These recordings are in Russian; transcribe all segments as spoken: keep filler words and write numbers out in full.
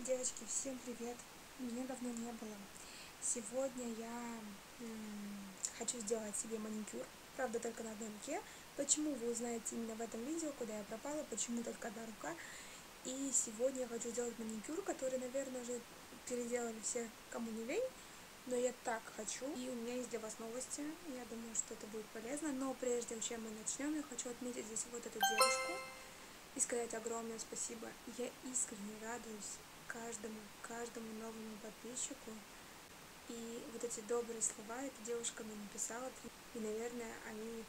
Девочки, всем привет! Меня давно не было. Сегодня я м, хочу сделать себе маникюр, правда только на одной руке. Почему, вы узнаете именно в этом видео, куда я пропала, почему только одна рука. И сегодня я хочу сделать маникюр, который, наверное, уже переделали все, кому не лень. Но я так хочу. И у меня есть для вас новости. Я думаю, что это будет полезно. Но прежде чем мы начнем, я хочу отметить здесь вот эту девушку и сказать огромное спасибо. Я искренне радуюсь каждому, каждому новому подписчику. И вот эти добрые слова эта девушка мне написала. И, наверное, они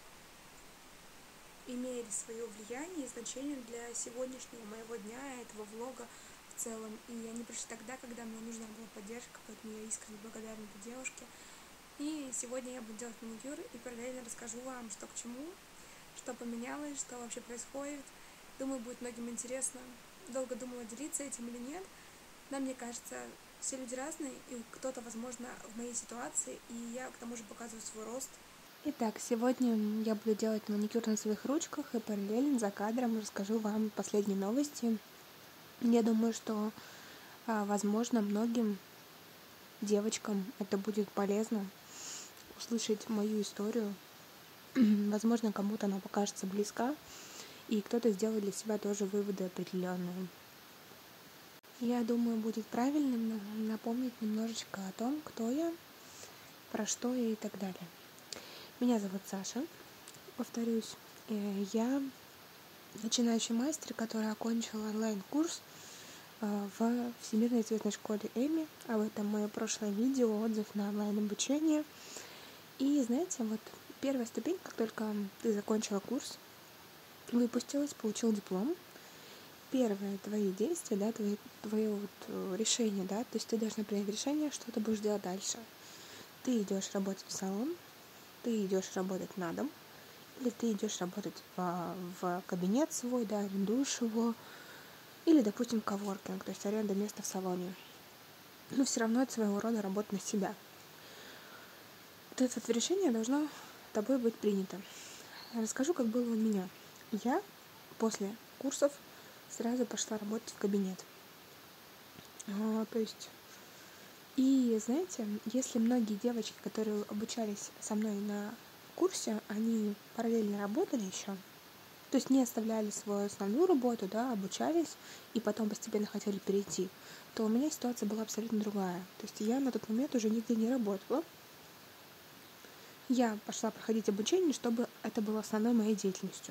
имели свое влияние и значение для сегодняшнего моего дня, этого влога в целом. И они пришли тогда, когда мне нужна была поддержка, поэтому я искренне благодарна этой девушке. И сегодня я буду делать маникюр и параллельно расскажу вам, что к чему, что поменялось, что вообще происходит. Думаю, будет многим интересно. Долго думала, делиться этим или нет. Но мне кажется, все люди разные, и кто-то, возможно, в моей ситуации, и я к тому же показываю свой рост. Итак, сегодня я буду делать маникюр на своих ручках и параллельно за кадром расскажу вам последние новости. Я думаю, что, возможно, многим девочкам это будет полезно услышать мою историю. Возможно, кому-то она покажется близка, и кто-то сделает для себя тоже выводы определенные. Я думаю, будет правильным напомнить немножечко о том, кто я, про что я и так далее. Меня зовут Саша, повторюсь. Я начинающий мастер, который окончил онлайн-курс в Всемирной цветной школе Эми. Об этом мое прошлое видео, отзыв на онлайн-обучение. И знаете, вот первая ступень, как только ты закончила курс, выпустилась, получил диплом, первые твои действия, да, твои, твое вот решение, да, то есть ты должна принять решение, что ты будешь делать дальше. Ты идешь работать в салон, ты идешь работать на дом, или ты идешь работать в, в кабинет свой, да, арендуешь его, или, допустим, коворкинг, то есть аренда места в салоне. Но все равно это своего рода работа на себя. Вот это решение должно тобой быть принято. Расскажу, как было у меня. Я после курсов сразу пошла работать в кабинет. А, то есть, и знаете, если многие девочки, которые обучались со мной на курсе, они параллельно работали еще, то есть не оставляли свою основную работу, да, обучались и потом постепенно хотели перейти, то у меня ситуация была абсолютно другая. То есть я на тот момент уже нигде не работала. Я пошла проходить обучение, чтобы это было основной моей деятельностью.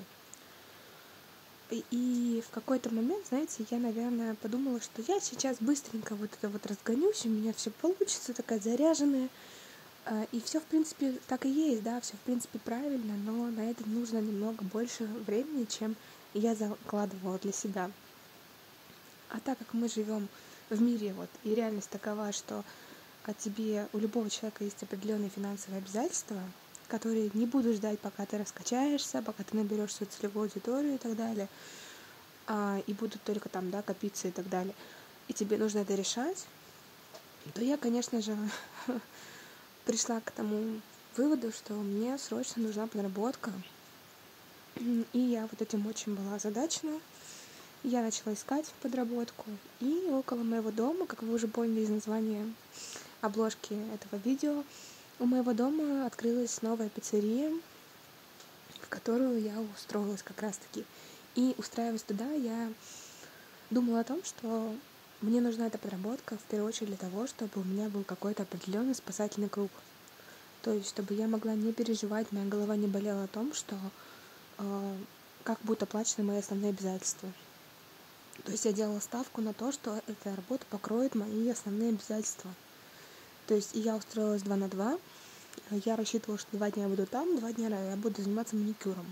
И в какой-то момент, знаете, я, наверное, подумала, что я сейчас быстренько вот это вот разгонюсь, у меня все получится, такая заряженная. И все, в принципе, так и есть, да, все, в принципе, правильно, но на это нужно немного больше времени, чем я закладывала для себя. А так как мы живем в мире, вот, и реальность такова, что о тебе у любого человека есть определенные финансовые обязательства, которые не будут ждать, пока ты раскачаешься, пока ты наберешь свою целевую аудиторию и так далее, а, и будут только там, да, копиться и так далее, и тебе нужно это решать, то я, конечно же, пришла к тому выводу, что мне срочно нужна подработка, и я вот этим очень была озадачена. Я начала искать подработку, и около моего дома, как вы уже поняли из названия обложки этого видео, у моего дома открылась новая пиццерия, в которую я устроилась как раз-таки. И устраиваясь туда, я думала о том, что мне нужна эта подработка в первую очередь для того, чтобы у меня был какой-то определенный спасательный круг. То есть, чтобы я могла не переживать, моя голова не болела о том, что э, как будут оплачены мои основные обязательства. То есть я делала ставку на то, что эта работа покроет мои основные обязательства. То есть и я устроилась два на два. Я рассчитывала, что два дня я буду там, два дня я буду заниматься маникюром.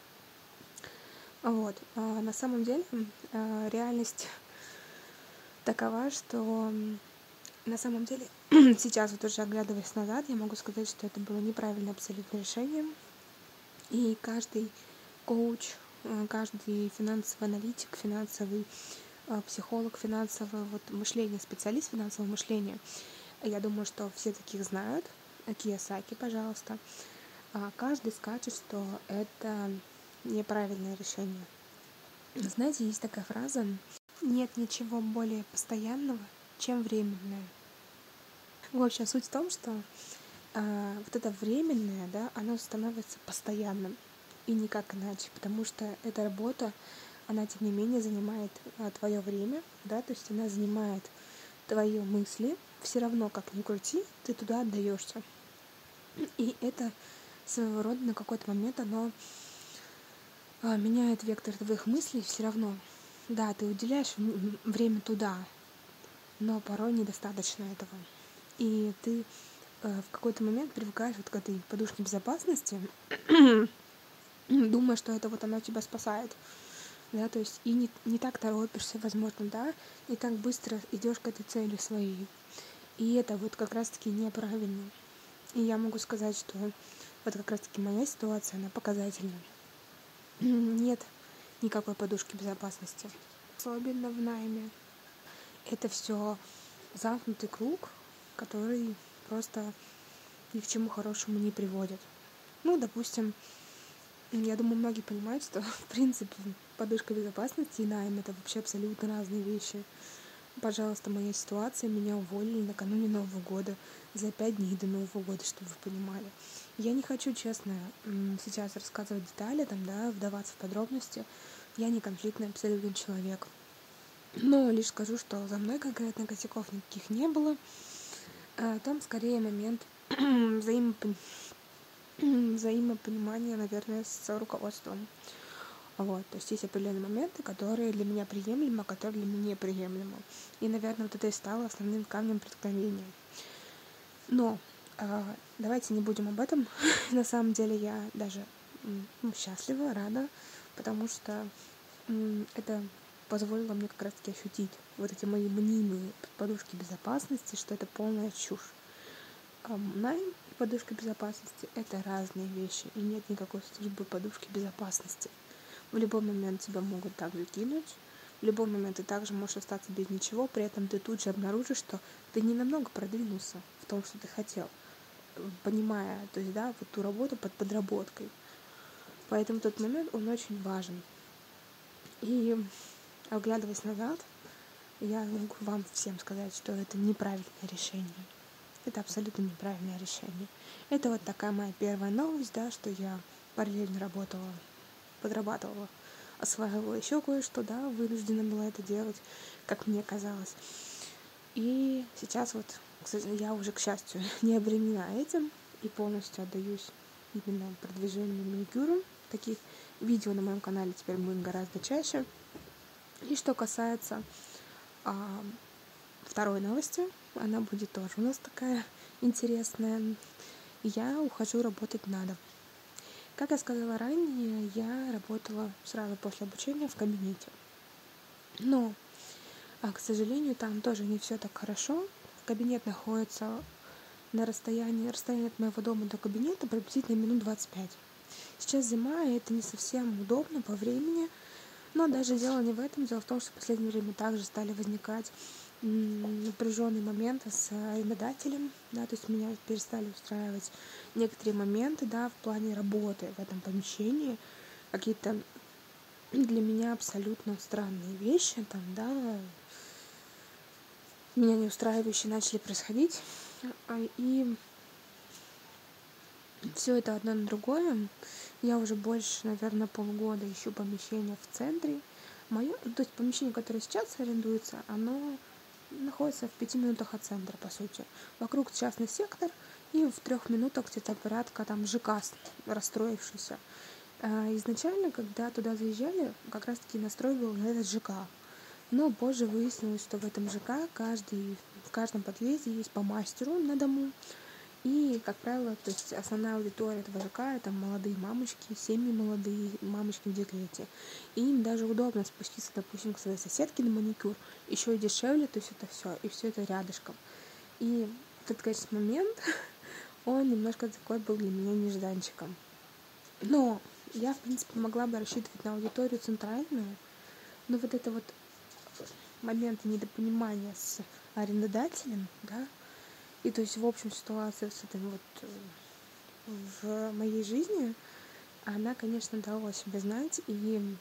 Вот. А на самом деле а, реальность такова, что на самом деле сейчас, вот уже оглядываясь назад, я могу сказать, что это было неправильное абсолютно решение. И каждый коуч, каждый финансовый аналитик, финансовый психолог, финансовое вот, мышление, специалист финансового мышления, я думаю, что все таких знают. Кийосаки, пожалуйста. А каждый скажет, что это неправильное решение. Знаете, есть такая фраза: Нет ничего более постоянного, чем временное. В общем, суть в том, что э, вот это временное, да, оно становится постоянным. И никак иначе, потому что эта работа, она, тем не менее, занимает э, твое время, да, то есть она занимает твои мысли. Все равно, как ни крути, ты туда отдаешься. И это своего рода на какой-то момент оно э, меняет вектор твоих мыслей все равно. Да, ты уделяешь время туда, но порой недостаточно этого. И ты э, в какой-то момент привыкаешь вот к этой подушке безопасности, думая, что это вот оно тебя спасает. Да, то есть и не, не так торопишься, возможно, да, не так быстро идешь к этой цели своей. И это вот как раз-таки неправильно. И я могу сказать, что вот как раз-таки моя ситуация, она показательна. Нет никакой подушки безопасности. Особенно в найме. Это все замкнутый круг, который просто ни к чему хорошему не приводит. Ну, допустим, я думаю, многие понимают, что, в принципе, подушка безопасности и найм — это вообще абсолютно разные вещи. Пожалуйста, моя ситуация, меня уволили накануне Нового года, за пять дней до Нового года, чтобы вы понимали. Я не хочу, честно, сейчас рассказывать детали, там, да, вдаваться в подробности. Я не конфликтный абсолютно человек. Но лишь скажу, что за мной конкретно косяков никаких не было. Там скорее момент взаимопонимания, взаимопонимания, наверное, с руководством. Вот, то есть есть определенные моменты, которые для меня приемлемы, а которые для меня неприемлемы. И, наверное, вот это и стало основным камнем преткновения. Но э, давайте не будем об этом. На самом деле я даже ну, счастлива, рада, потому что м, это позволило мне как раз-таки ощутить вот эти мои мнимые подушки безопасности, что это полная чушь. А найм и подушка безопасности — это разные вещи, и нет никакой службы подушки безопасности. В любой момент тебя могут также кинуть, в любой момент ты также можешь остаться без ничего, при этом ты тут же обнаружишь, что ты не намного продвинулся в том, что ты хотел, понимая, то есть, да, вот ту работу под подработкой. Поэтому тот момент, он очень важен. И, оглядываясь назад, я могу вам всем сказать, что это неправильное решение. Это абсолютно неправильное решение. Это вот такая моя первая новость, да, что я параллельно работала, подрабатывала, осваивала еще кое-что, да, вынуждена была это делать, как мне казалось. И сейчас вот, кстати, я уже, к счастью, не обременена этим и полностью отдаюсь именно продвижению маникюра. Таких видео на моем канале теперь будет гораздо чаще. И что касается а, второй новости, она будет тоже у нас такая интересная. Я ухожу работать на дом. Как я сказала ранее, я работала сразу после обучения в кабинете. Но, а, к сожалению, там тоже не все так хорошо. Кабинет находится на расстоянии, расстояние от моего дома до кабинета приблизительно минут двадцать пять. Сейчас зима, и это не совсем удобно по времени. Но даже дело не в этом. Дело в том, что в последнее время также стали возникать напряженные моменты с арендодателем, да, то есть меня перестали устраивать некоторые моменты, да, в плане работы в этом помещении, какие-то для меня абсолютно странные вещи, там, да, меня не устраивающие начали происходить, и все это одно на другое. Я уже больше, наверное, полгода ищу помещение в центре. Мое, то есть помещение, которое сейчас арендуется, оно находится в пяти минутах от центра, по сути. Вокруг частный сектор, и в трех минутах где-то порядка там ЖК расстроившийся. А изначально, когда туда заезжали, как раз-таки настрой был на этот ЖК. Но позже выяснилось, что в этом ЖК каждый, в каждом подъезде есть по мастеру на дому. И, как правило, то есть основная аудитория этого ЖК — это молодые мамочки, семьи молодые, мамочки в декрете. И им даже удобно спуститься, допустим, к своей соседке на маникюр, еще и дешевле, то есть это все, и все это рядышком. И этот, конечно, момент, он немножко такой был для меня нежданчиком. Но я, в принципе, могла бы рассчитывать на аудиторию центральную, но вот это вот момент недопонимания с арендодателем, да, и то есть, в общем, ситуация с этим вот в моей жизни, она, конечно, дала о себе знать, и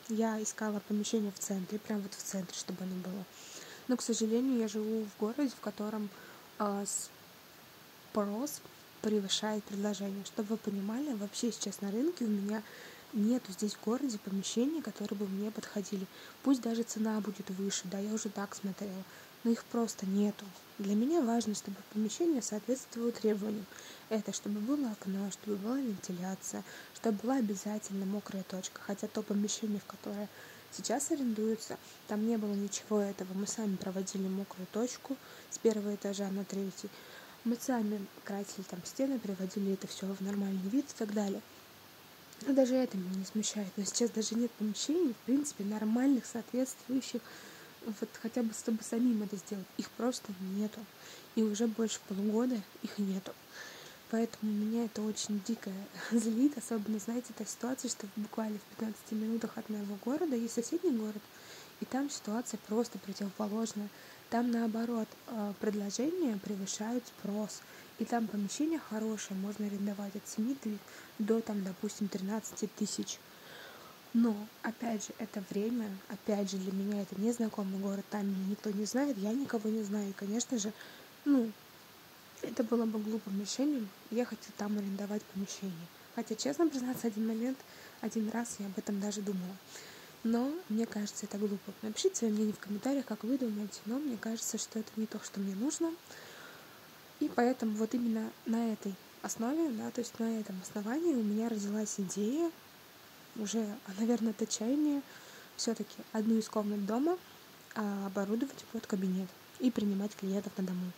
я искала помещение в центре, прям вот в центре, чтобы оно было. Но, к сожалению, я живу в городе, в котором э, спрос превышает предложение. Чтобы вы понимали, вообще сейчас на рынке у меня нету здесь в городе помещений, которые бы мне подходили. Пусть даже цена будет выше, да, я уже так смотрела, но их просто нету. Для меня важно, чтобы помещение соответствовало требованиям. Это чтобы было окно, чтобы была вентиляция, чтобы была обязательно мокрая точка. Хотя то помещение, в которое сейчас арендуется, там не было ничего этого. Мы сами проводили мокрую точку с первого этажа на третий. Мы сами красили там стены, приводили это все в нормальный вид и так далее. Но даже это меня не смущает. Но сейчас даже нет помещений, в принципе, нормальных, соответствующих, вот хотя бы чтобы самим это сделать. Их просто нету. И уже больше полугода их нету. Поэтому меня это очень дико злит. Особенно, знаете, та ситуация, что буквально в пятнадцати минутах от моего города есть соседний город. И там ситуация просто противоположная. Там, наоборот, предложения превышают спрос. И там помещение хорошее, можно арендовать от семи до, там, допустим, тринадцати тысяч. Но, опять же, это время, опять же, для меня это незнакомый город, там меня никто не знает, я никого не знаю. И, конечно же, ну, это было бы глупым решением ехать и там арендовать помещение. Хотя, честно признаться, один момент, один раз я об этом даже думала. Но мне кажется, это глупо. Напишите свое мнение в комментариях, как вы думаете. Но мне кажется, что это не то, что мне нужно. И поэтому вот именно на этой основе, да, то есть на этом основании у меня родилась идея, уже, наверное, от отчаяния, все-таки одну из комнат дома а, оборудовать под кабинет и принимать клиентов на дому.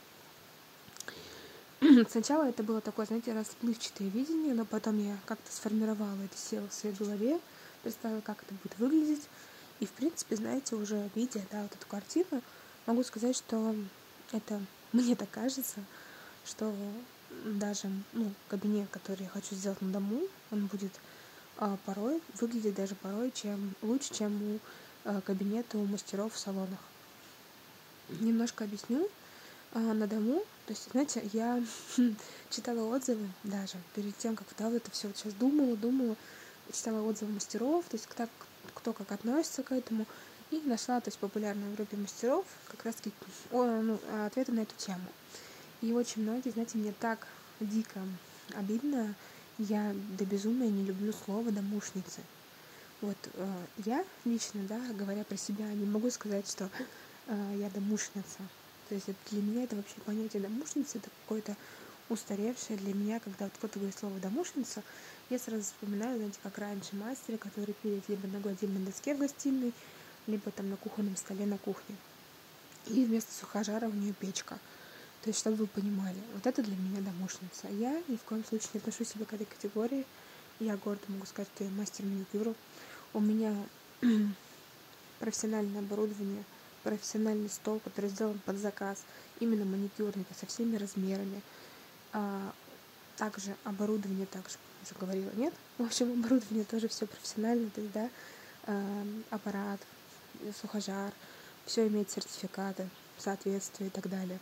Сначала это было такое, знаете, расплывчатое видение, но потом я как-то сформировала это все в своей голове, представила, как это будет выглядеть. И, в принципе, знаете, уже видя, да, вот эту картину, могу сказать, что это, мне так кажется, что даже, ну, кабинет, который я хочу сделать на дому, он будет а, порой, выглядеть даже порой чем, лучше, чем у а, кабинета у мастеров в салонах. Немножко объясню. А, на дому, то есть, знаете, я читала отзывы даже перед тем, как да, вот это все вот сейчас думала, думала, читала отзывы мастеров, то есть кто, кто как относится к этому, и нашла, то есть, популярную в группе мастеров как раз таки о, ну, ответы на эту тему. И очень многие, знаете, мне так дико обидно, я до безумия не люблю слово «домушницы». Вот э, я лично, да, говоря про себя, не могу сказать, что э, я домушница. То есть для меня это вообще понятие домушницы, это какое-то устаревшее для меня, когда вот кто-то говорит слово домушница, я сразу вспоминаю, знаете, как раньше мастера, который пилит либо на гладильной доске в гостиной, либо там на кухонном столе на кухне. И вместо сухожара у нее печка. То есть, чтобы вы понимали, вот это для меня домушница. Я ни в коем случае не отношу себя к этой категории. Я гордо могу сказать, что я мастер маникюра. У меня профессиональное оборудование, профессиональный стол, который сделан под заказ, именно маникюрника, со всеми размерами. А также оборудование, также уже говорила, нет? В общем, оборудование тоже все профессионально, то есть, да, э, аппарат, сухожар, все имеет сертификаты, соответствие и так далее.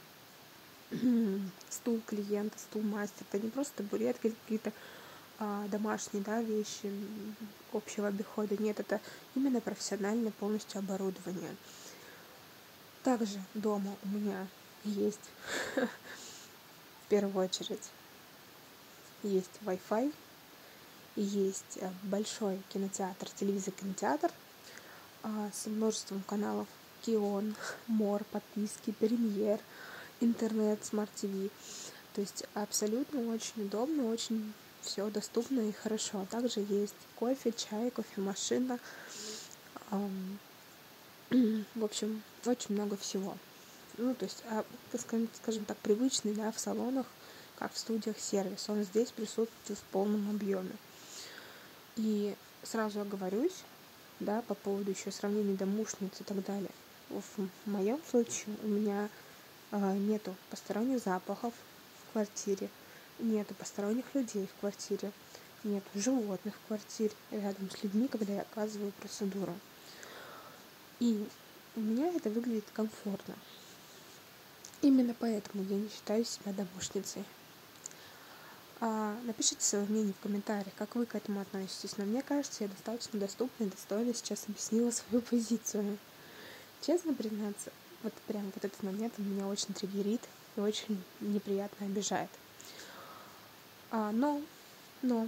Стул клиента, стул мастера, это не просто табуретки, какие-то а, домашние, да, вещи общего обихода. Нет, это именно профессиональное полностью оборудование. Также дома у меня есть в первую очередь есть Wi-Fi, есть большой кинотеатр, телевизор-кинотеатр а, с множеством каналов Кион, Мор, подписки, Премьер, интернет, смарт-ТВ. То есть абсолютно очень удобно, очень все доступно и хорошо. Также есть кофе, чай, кофемашина. Эм, в общем, очень много всего. Ну, то есть, а, скажем так, привычный, да, в салонах, как в студиях сервис. Он здесь присутствует в полном объеме. И сразу оговорюсь, да, по поводу еще сравнения домушниц и так далее. В моем случае у меня э, нету посторонних запахов в квартире, нету посторонних людей в квартире, нету животных в квартире рядом с людьми, когда я оказываю процедуру. И у меня это выглядит комфортно. Именно поэтому я не считаю себя домушницей. А, напишите свое мнение в комментариях, как вы к этому относитесь. Но мне кажется, я достаточно доступно и достойно сейчас объяснила свою позицию. Честно признаться, вот прям вот этот момент он меня очень триггерит и очень неприятно обижает. А, но, но,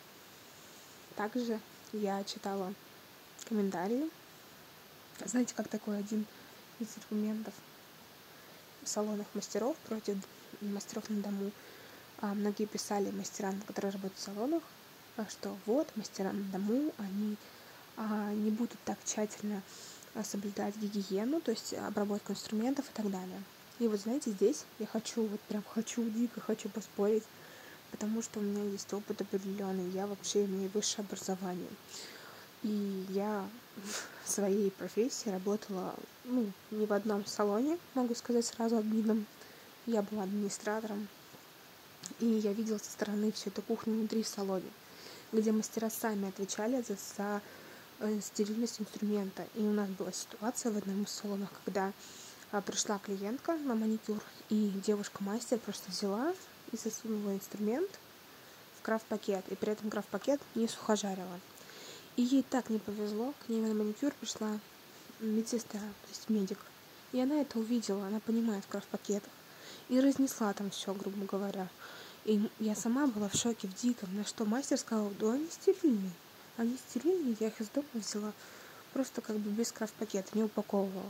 также я читала комментарии. Знаете, как такой один из аргументов в салонах мастеров против мастеров на дому. А многие писали мастерам, которые работают в салонах, что вот мастера на дому, они а, не будут так тщательно соблюдать гигиену, то есть обработку инструментов и так далее. И вот знаете, здесь я хочу, вот прям хочу, дико хочу поспорить, потому что у меня есть опыт определенный, я вообще имею высшее образование. И я в своей профессии работала, ну, не в одном салоне, могу сказать сразу админом. Я была администратором, и я видела со стороны всю эту кухню внутри в салоне, где мастера сами отвечали за, за э, стерильность инструмента. И у нас была ситуация в одном из салонов, когда а, пришла клиентка на маникюр, и девушка-мастер просто взяла и засунула инструмент в крафт-пакет, и при этом крафт-пакет не сухожарила. И ей так не повезло, к ней на маникюр пришла медсестра, то есть медик. И она это увидела, она понимает в крафт-пакетах. И разнесла там все, грубо говоря. И я сама была в шоке, в диком. На что мастер сказал, да они стерильные. Они стерильные, я их из дома взяла. Просто как бы без крафт-пакета, не упаковывала.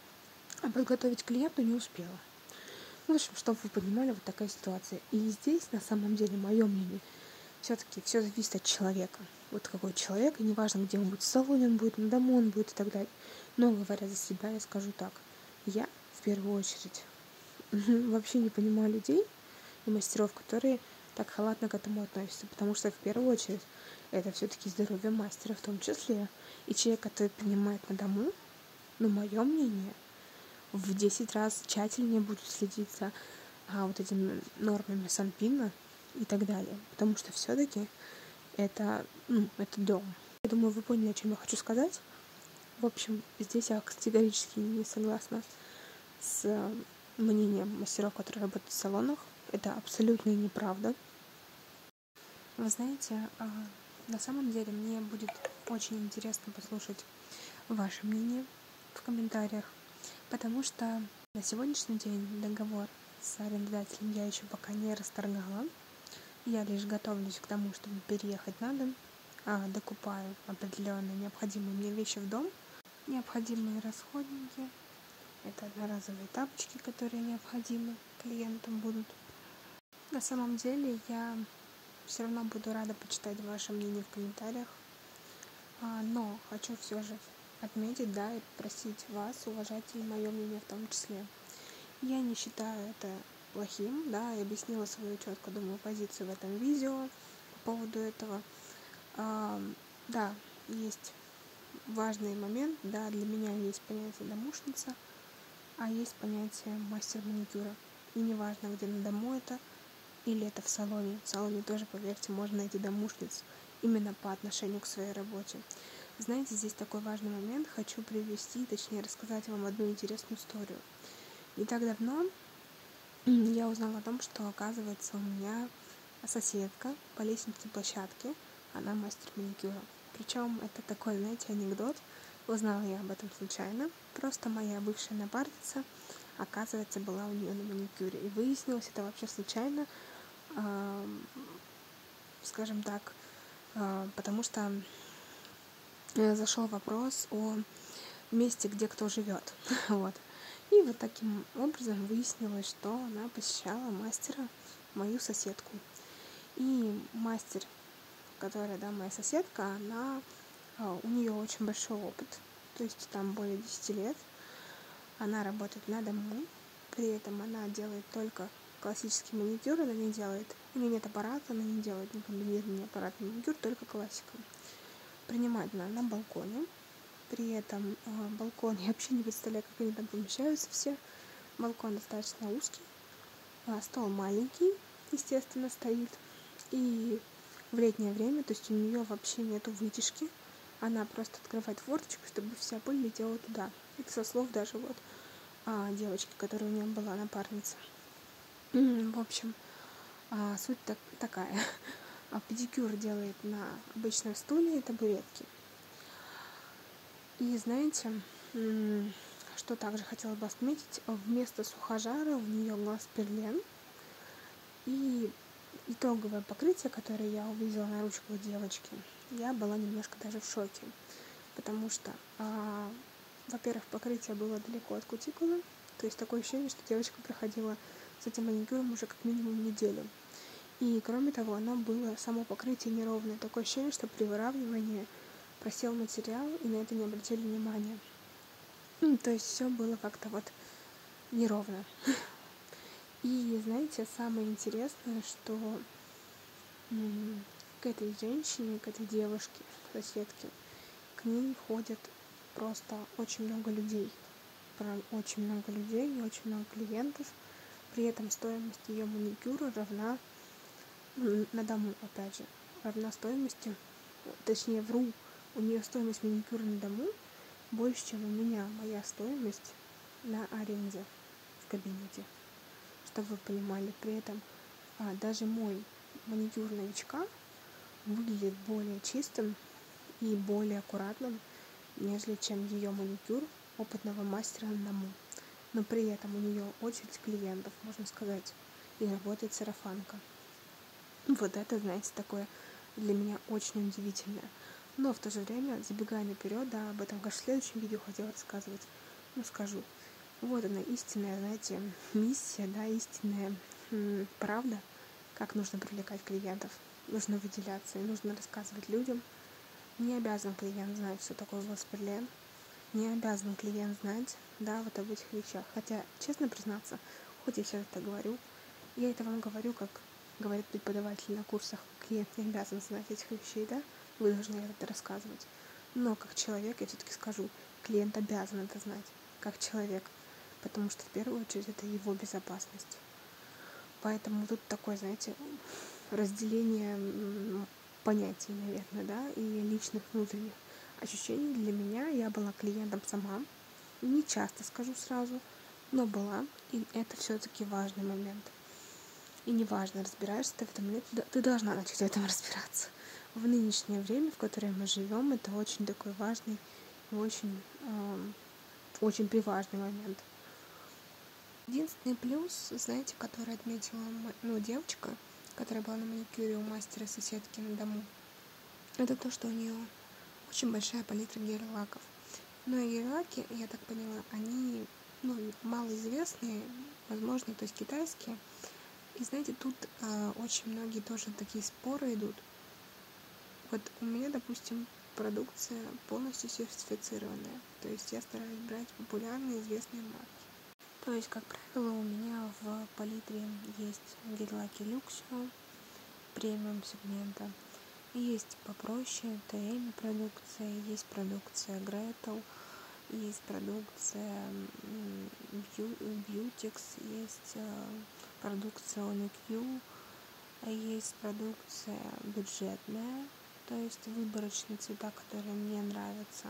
А подготовить клиенту не успела. В общем, чтобы вы понимали, вот такая ситуация. И здесь, на самом деле, мое мнение, все-таки все зависит от человека. Вот какой человек, и неважно, где он будет, в салоне он будет, на дому он будет и так далее. Но, говоря за себя, я скажу так. Я, в первую очередь, вообще не понимаю людей и мастеров, которые так халатно к этому относятся. Потому что, в первую очередь, это все-таки здоровье мастера в том числе. И человек, который принимает на дому, ну, мое мнение, в десять раз тщательнее будет следить за а, вот этими нормами Санпина и так далее. Потому что все-таки это, ну, это дом. Я думаю, вы поняли, о чем я хочу сказать. В общем, здесь я категорически не согласна с мнением мастеров, которые работают в салонах. Это абсолютно неправда. Вы знаете, на самом деле мне будет очень интересно послушать ваше мнение в комментариях, потому что на сегодняшний день договор с арендодателем я еще пока не расторгала. Я лишь готовлюсь к тому, чтобы переехать на дом, а, докупаю определенные необходимые мне вещи в дом, необходимые расходники. Это одноразовые тапочки, которые необходимы клиентам будут. На самом деле я все равно буду рада почитать ваше мнение в комментариях, а, но хочу все же отметить, да, и попросить вас уважать и мое мнение в том числе. Я не считаю это плохим, да, я объяснила свою четко, думаю, позицию в этом видео по поводу этого. А, да, есть важный момент, да, для меня есть понятие домушница, а есть понятие мастер маникюра. И неважно, где на дому это, или это в салоне. В салоне тоже, поверьте, можно найти домушниц именно по отношению к своей работе. Знаете, здесь такой важный момент. Хочу привести, точнее рассказать вам одну интересную историю. Не так давно я узнала о том, что, оказывается, у меня соседка по лестничной площадке, она мастер маникюра. Причем это такой, знаете, анекдот. Узнала я об этом случайно. Просто моя бывшая напарница, оказывается, была у нее на маникюре. И выяснилось это вообще случайно, э, скажем так, э, потому что зашел вопрос о месте, где кто живет. Вот. И вот таким образом выяснилось, что она посещала мастера, мою соседку. И мастер, которая, да, моя соседка, она, у нее очень большой опыт, то есть там более десяти лет. Она работает на дому, при этом она делает только классический маникюр, она не делает, у нее нет аппарата, она не делает ни комбинированный аппаратный маникюр, только классика. Принимает она на балконе. При этом э, балкон, я вообще не представляю, как они там помещаются все. Балкон достаточно узкий, а стол маленький, естественно, стоит. И в летнее время, то есть у нее вообще нету вытяжки. Она просто открывает форточку, чтобы вся пыль летела туда. Это со слов даже вот а, девочки, которая у нее была напарница. В общем, А суть так, такая. А педикюр делает на обычном стуле и табуретке. И знаете, что также хотела бы отметить, вместо сухожара у нее глаз перлен. И итоговое покрытие, которое я увидела на ручках девочки, я была немножко даже в шоке. Потому что, а, во-первых, покрытие было далеко от кутикулы. То есть такое ощущение, что девочка проходила с этим маникюром уже как минимум неделю. И кроме того, оно было, само покрытие неровное. Такое ощущение, что при выравнивании просел материал, и на это не обратили внимания. Ну, то есть все было как-то вот неровно. И знаете, самое интересное, что м- к этой женщине, к этой девушке, соседке, к ней ходят просто очень много людей. Прям очень много людей и очень много клиентов. При этом стоимость ее маникюра равна, на дому, опять же, равна стоимости, точнее, вру, у нее стоимость маникюра на дому больше, чем у меня моя стоимость на аренде в кабинете. Чтобы вы понимали, при этом а, даже мой маникюр новичка выглядит более чистым и более аккуратным, нежели чем ее маникюр опытного мастера на дому. Но при этом у нее очередь клиентов, можно сказать, и работает сарафанка. Вот это, знаете, такое для меня очень удивительное. Но в то же время, забегая наперед, да, об этом, конечно, в следующем видео хотела рассказывать, но скажу. Вот она, истинная, знаете, миссия, да, истинная м- правда, как нужно привлекать клиентов. Нужно выделяться и нужно рассказывать людям. Не обязан клиент знать, что такое Госперлен. Не обязан клиент знать, да, вот об этих вещах. Хотя, честно признаться, хоть я сейчас это говорю, я это вам говорю, как говорят преподаватели на курсах, клиент не обязан знать этих вещей, да, вы должны это рассказывать. Но как человек я все-таки скажу, клиент обязан это знать, как человек, потому что в первую очередь это его безопасность. Поэтому тут такое, знаете, разделение понятий, наверное, да, и личных внутренних ощущений для меня. Я была клиентом сама, не часто, скажу сразу, но была, и это все-таки важный момент. И неважно, разбираешься ты в этом или нет, ты должна начать в этом разбираться. В нынешнее время, в которое мы живем, это очень такой важный и очень, э, очень приважный момент. Единственный плюс, знаете, который отметила ну, девочка, которая была на маникюре у мастера соседки на дому, это то, что у нее очень большая палитра гель-лаков. Но гель-лаки, я так поняла, они ну, малоизвестные, возможно, то есть китайские. И знаете, тут э, очень многие тоже такие споры идут. Вот у меня, допустим, продукция полностью сертифицированная. То есть я стараюсь брать популярные, известные марки. То есть, как правило, у меня в палитре есть гель-лаки Luxio премиум сегмента. Есть попроще, тэ эм продукция, есть продукция Gretel, есть продукция Beautix, есть продукция Uniq, есть продукция бюджетная, то есть выборочные цвета, которые мне нравятся.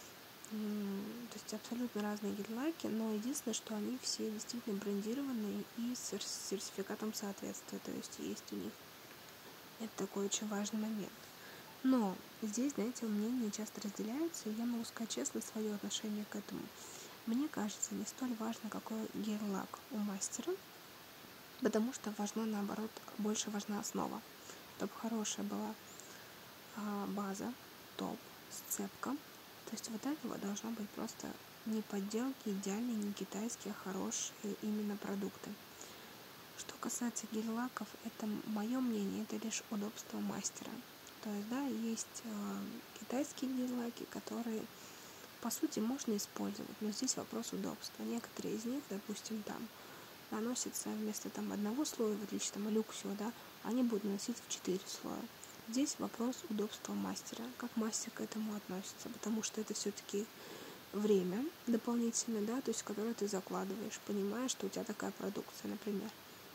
То есть абсолютно разные гель-лаки, но единственное, что они все действительно брендированные и с сертификатом соответствия, то есть есть у них. Это такой очень важный момент. Но здесь, знаете, мнения часто разделяются, и я могу сказать честно свое отношение к этому. Мне кажется, не столь важно, какой гель-лак у мастера, потому что важно, наоборот, больше важна основа. Чтобы хорошая была а, база, топ, сцепка. То есть вот этого должно быть просто не подделки идеальные, не китайские, а хорошие именно продукты. Что касается гель-лаков, это мое мнение, это лишь удобство мастера. То есть, да, есть э, китайские гель-лаки, которые, по сути, можно использовать, но здесь вопрос удобства. Некоторые из них, допустим, там, наносятся вместо там одного слоя, в отличие там Люксио, да, они будут наноситься в четыре слоя. Здесь вопрос удобства мастера, как мастер к этому относится, потому что это все-таки время дополнительное, да, то есть, которое ты закладываешь, понимаешь, что у тебя такая продукция, например.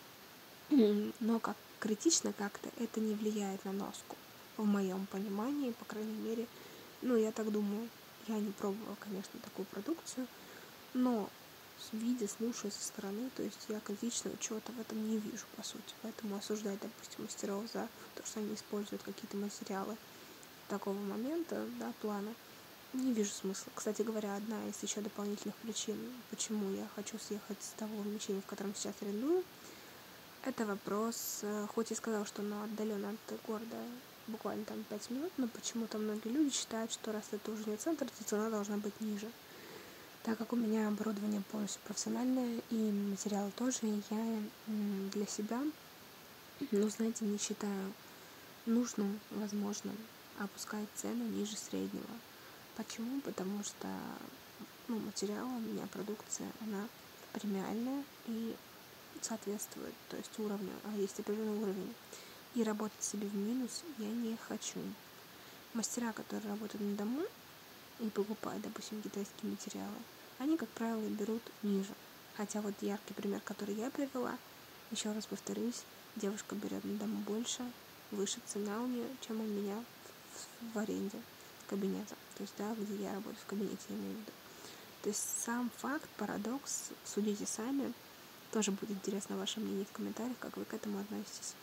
Но как критично как-то это не влияет на носку, в моем понимании, по крайней мере, ну, я так думаю. Я не пробовала, конечно, такую продукцию, но видя, слушая со стороны, то есть я критичного чего-то в этом не вижу, по сути. Поэтому осуждать, допустим, мастеров за то, что они используют какие-то материалы такого момента, да, плана, не вижу смысла. Кстати говоря, одна из еще дополнительных причин, почему я хочу съехать с того помещения, в котором сейчас арендую, это вопрос, хоть я сказала, что оно отдалено от города буквально там пять минут, но почему-то многие люди считают, что раз это уже не центр, то цена должна быть ниже. Так как у меня оборудование полностью профессиональное и материалы тоже, я для себя, ну, знаете, не считаю нужным, возможным опускать цену ниже среднего. Почему? Потому что ну, материал у меня, продукция, она премиальная и соответствует, то есть уровню, а есть определенный уровень. И работать себе в минус я не хочу. Мастера, которые работают на дому и покупают, допустим, китайские материалы, они, как правило, берут ниже. Хотя вот яркий пример, который я привела, еще раз повторюсь, девушка берет на дому больше, выше цена у нее, чем у меня в, в аренде кабинета. То есть, да, где я работаю в кабинете, я имею в виду. То есть сам факт, парадокс, судите сами. Тоже будет интересно ваше мнение в комментариях, как вы к этому относитесь.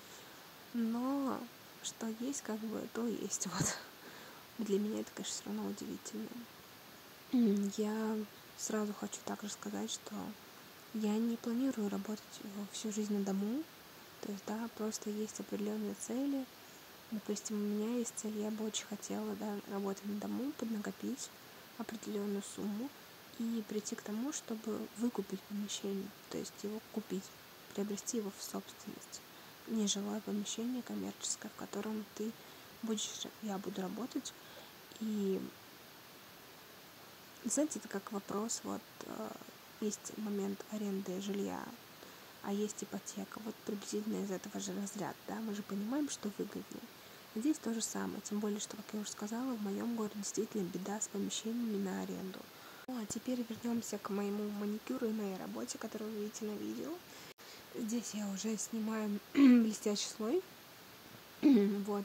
Но что есть, как бы, то есть. Вот. Для меня это, конечно, все равно удивительно. Я сразу хочу также сказать, что я не планирую работать всю жизнь на дому. То есть, да, просто есть определенные цели. Допустим, у меня есть цель, я бы очень хотела, да, работать на дому, поднакопить определенную сумму и прийти к тому, чтобы выкупить помещение, то есть его купить, приобрести его в собственность. Нежилое помещение коммерческое, в котором ты будешь, я буду работать. И, знаете, это как вопрос, вот, есть момент аренды жилья, а есть ипотека. Вот приблизительно из этого же разряда, да, мы же понимаем, что выгоднее. Здесь то же самое, тем более, что, как я уже сказала, в моем городе действительно беда с помещениями на аренду. Ну, а теперь вернемся к моему маникюру и моей работе, которую вы видите на видео. Здесь я уже снимаю блестящий слой, вот,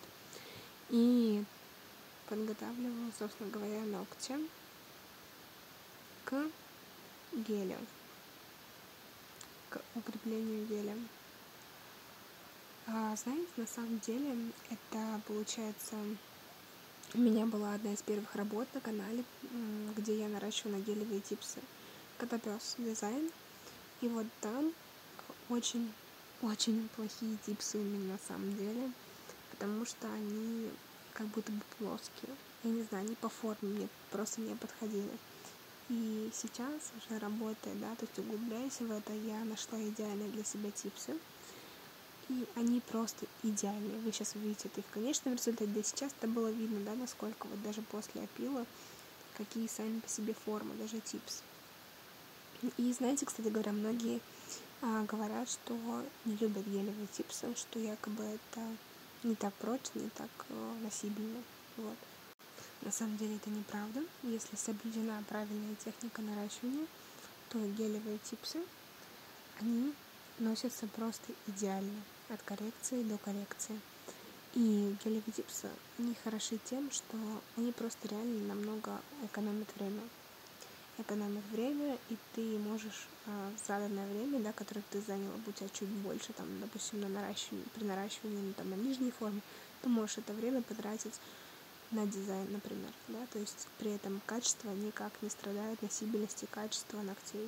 и подготавливаю, собственно говоря, ногти к гелю, к укреплению геля. А, знаете, на самом деле, это получается... У меня была одна из первых работ на канале, где я наращивала гелевые типсы. Котопёс дизайн. И вот там очень-очень плохие типсы у меня на самом деле, потому что они как будто бы плоские. Я не знаю, они по форме мне просто не подходили. И сейчас, уже работая, да, то есть углубляясь в это, я нашла идеальные для себя типсы. И они просто идеальные. Вы сейчас увидите это и в конечном результате. Да и сейчас это было видно, да, насколько вот даже после опила, какие сами по себе формы, даже типс. И знаете, кстати говоря, многие а, говорят, что не любят гелевые типсы, что якобы это не так прочно, не так а, носибельно. Вот. На самом деле это неправда. Если соблюдена правильная техника наращивания, то гелевые типсы, они носятся просто идеально. От коррекции до коррекции. И гелевые типсы, они хороши тем, что они просто реально намного экономят время. Экономят время, и ты можешь а, заданное время, да, которое ты заняла, будь у тебя чуть больше, там, допустим, на наращивании, при наращивании там, на нижней форме, ты можешь это время потратить на дизайн, например. Да? То есть при этом качество никак не страдает носибельности качества ногтей.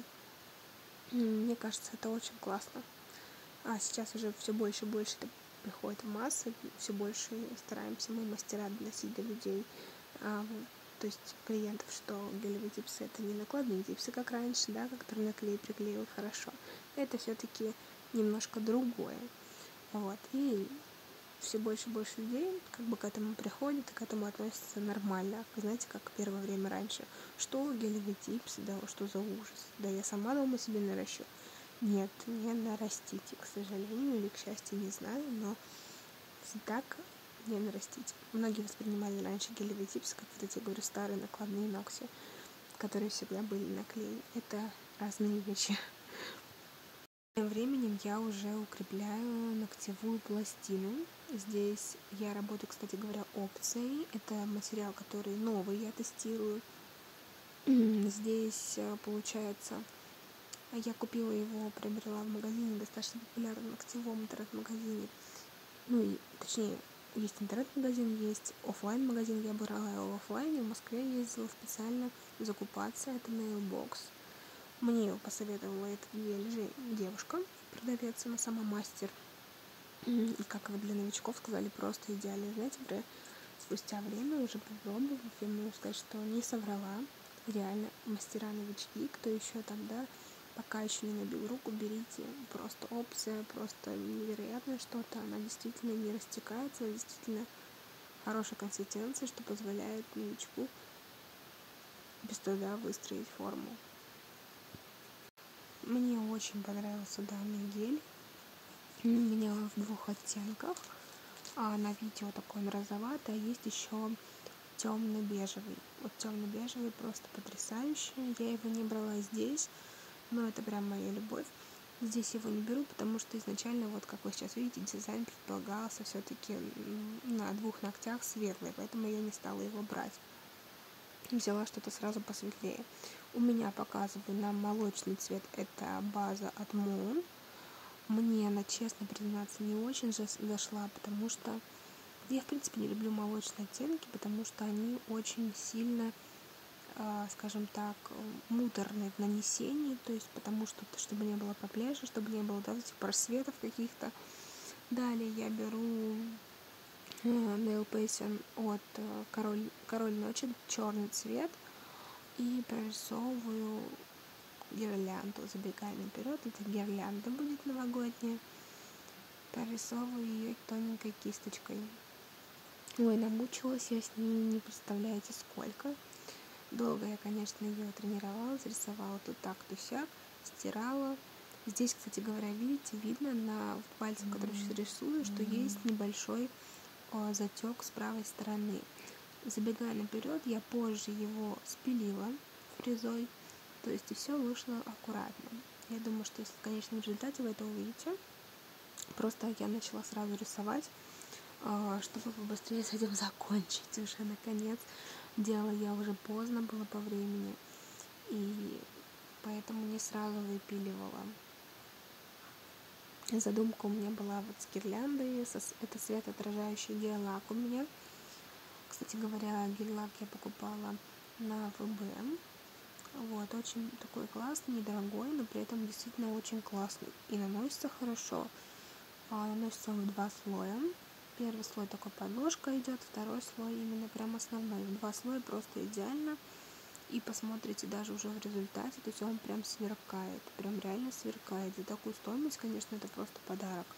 Мне кажется, это очень классно. А сейчас уже все больше и больше это приходит в массы, все больше стараемся мы, мастера, доносить до людей, а, то есть клиентов, что гелевые типсы это не накладные типсы, как раньше, да, которые наклей приклеил хорошо. Это все-таки немножко другое. Вот. И все больше и больше людей как бы к этому приходят и к этому относятся нормально. Вы знаете, как первое время раньше. Что гелевые типсы, да, что за ужас. Да я сама дома себе наращу. Нет, не нарастите, к сожалению, или к счастью, не знаю, но так не нарастите. Многие воспринимали раньше гелевые типсы, как вот эти, говорю, старые накладные ногти, которые всегда были наклеены. Это разные вещи. Тем временем я уже укрепляю ногтевую пластину. Здесь я работаю, кстати говоря, опцией. Это материал, который новый я тестирую. Здесь получается Я купила его, приобрела в магазине, достаточно популярном ногтевом интернет-магазине. Ну, и, точнее, есть интернет-магазин, есть офлайн-магазин. Я брала его в офлайне, в Москве ездила специально закупаться. Это Nailbox. Мне его посоветовала эта девушка, продавец, она сама мастер. И как вы для новичков сказали, просто идеально. Знаете, спустя время, уже попробовав, я могу сказать, что не соврала. Реально, мастера-новички, кто еще там, да, пока еще не набил руку, берите. Просто опция, просто невероятное что-то. Она действительно не растекается, действительно хорошая консистенция, что позволяет новичку без труда выстроить форму. Мне очень понравился данный гель. У меня в двух оттенках. А на видео такой он розоватый, а есть еще темно-бежевый. Вот темно-бежевый просто потрясающий. Я его не брала здесь, но это прям моя любовь. Здесь его не беру, потому что изначально, вот как вы сейчас видите, дизайн предполагался все-таки на двух ногтях светлый, поэтому я не стала его брать. Взяла что-то сразу посветлее. У меня показываю на молочный цвет, это база от Moon. Мне она, честно признаться, не очень зашла, потому что я, в принципе, не люблю молочные оттенки, потому что они очень сильно, э, скажем так, муторные в нанесении, то есть потому что, чтобы не было попляжа, чтобы не было, да, этих просветов каких-то. Далее я беру э, Nail Passion от э, Король, Король Ночи, черный цвет, и прорисовываю гирлянду, забегая наперед, это гирлянда будет новогодняя, прорисовываю ее тоненькой кисточкой. Ой, намучилась я с ней, не представляете сколько. Долго я, конечно, ее тренировалась, рисовала тут так, то сяк, стирала. Здесь, кстати говоря, видите, видно на пальце, который сейчас рисую, что есть небольшой о, затек с правой стороны. Забегая наперед, я позже его спилила фрезой, то есть и все вышло аккуратно. Я думаю, что если в конечном результате вы это увидите, просто я начала сразу рисовать, чтобы побыстрее с этим закончить уже наконец. Делала я уже поздно было по времени, и поэтому не сразу выпиливала. Задумка у меня была вот с гирляндой, это светоотражающий гель-лак у меня. Кстати говоря, гель-лак я покупала на вэ бэ. Вот, очень такой классный, недорогой, но при этом действительно очень классный. И наносится хорошо. А, наносится он в два слоя. Первый слой такой подложка идет, второй слой именно прям основной. В два слоя просто идеально. И посмотрите даже уже в результате, то есть он прям сверкает, прям реально сверкает. За такую стоимость, конечно, это просто подарок.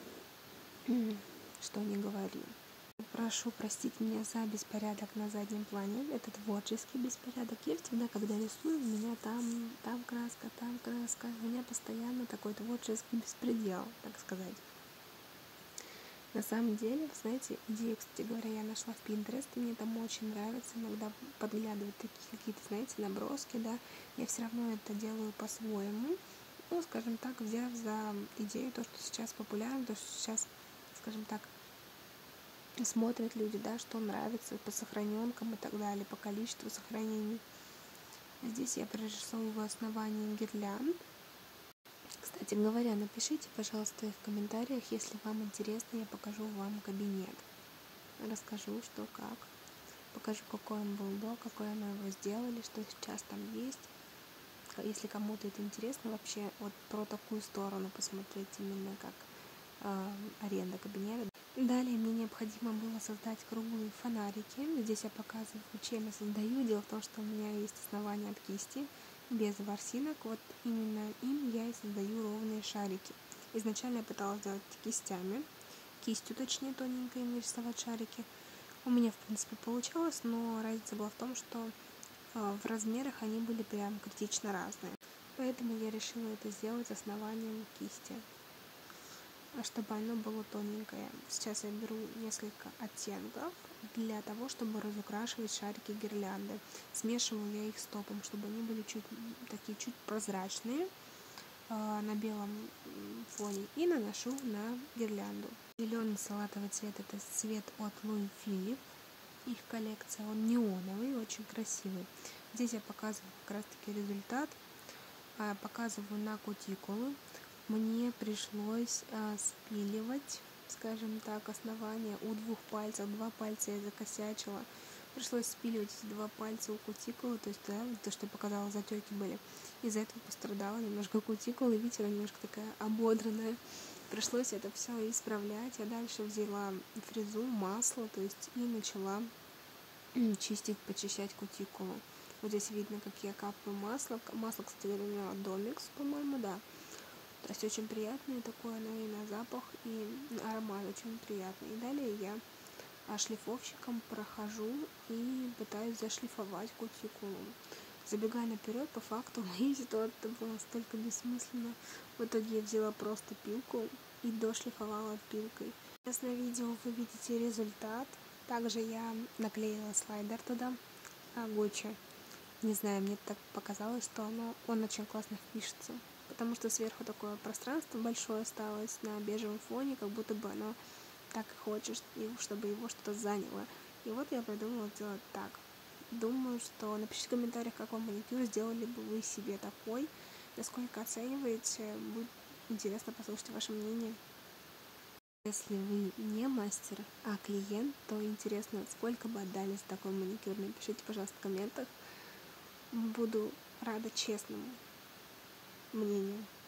Что не говори. Прошу простить меня за беспорядок на заднем плане. Это творческий беспорядок. Я всегда, когда рисую, у меня там, там краска, там краска. У меня постоянно такой творческий беспредел, так сказать. На самом деле, вы знаете, идею, кстати говоря, я нашла в Pinterest, и мне там очень нравится иногда подглядывать такие какие-то, знаете, наброски, да. Я все равно это делаю по-своему. Ну, скажем так, взяв за идею то, что сейчас популярно, то, что сейчас, скажем так, смотрят люди, да, что нравится по сохраненкам и так далее, по количеству сохранений. Здесь я прорисовываю основание гирлянд. Кстати говоря, напишите, пожалуйста, в комментариях, если вам интересно, я покажу вам кабинет. Расскажу, что как. Покажу, какой он был до, какой мы его сделали, что сейчас там есть. Если кому-то это интересно, вообще вот про такую сторону посмотреть, именно как э, аренда кабинета. Далее мне необходимо было создать круглые фонарики. Здесь я показываю, чем я создаю. Дело в том, что у меня есть основание от кисти, без ворсинок. Вот именно им я и создаю ровные шарики. Изначально я пыталась сделать кистями, кистью точнее тоненькой нарисовать шарики. У меня, в принципе, получалось, но разница была в том, что э, в размерах они были прям критично разные. Поэтому я решила это сделать основанием кисти, чтобы оно было тоненькое. Сейчас я беру несколько оттенков для того, чтобы разукрашивать шарики гирлянды. Смешиваю я их с топом, чтобы они были чуть такие чуть прозрачные э, на белом фоне, и наношу на гирлянду. Зеленый салатовый цвет — это цвет от Louis Philippe. Их коллекция, он неоновый, очень красивый. Здесь я показываю как раз таки результат. а, показываю на кутикулу. Мне пришлось а, спиливать, скажем так, основание у двух пальцев. Два пальца я закосячила. Пришлось спиливать эти два пальца у кутикулы, то есть, да, то, что я показала, затеки были. Из-за этого пострадала немножко кутикула, видите, она немножко такая ободранная. Пришлось это все исправлять. Я дальше взяла фрезу, масло, то есть, и начала чистить, почищать кутикулу. Вот здесь видно, как я капаю масло. Масло, кстати говоря, у меня Домикс, по-моему, да. То есть очень приятное такое, оно и на запах, и аромат очень приятный. И далее я шлифовщиком прохожу и пытаюсь зашлифовать кутикулу. Забегая наперед, по факту моей ситуации была столько бессмысленно. В итоге я взяла просто пилку и дошлифовала пилкой. Сейчас на видео вы видите результат. Также я наклеила слайдер туда, Гуччи. Не знаю, мне так показалось, что оно, он очень классно впишется. Потому что сверху такое пространство большое осталось на бежевом фоне, как будто бы оно так и хочет, чтобы его что-то заняло. И вот я придумала сделать так. Думаю, что напишите в комментариях, как вам маникюр, сделали бы вы себе такой, насколько оцениваете, будет интересно послушать ваше мнение. Если вы не мастер, а клиент, то интересно, сколько бы отдали за такой маникюр, напишите, пожалуйста, в комментах. Буду рада честному мнению.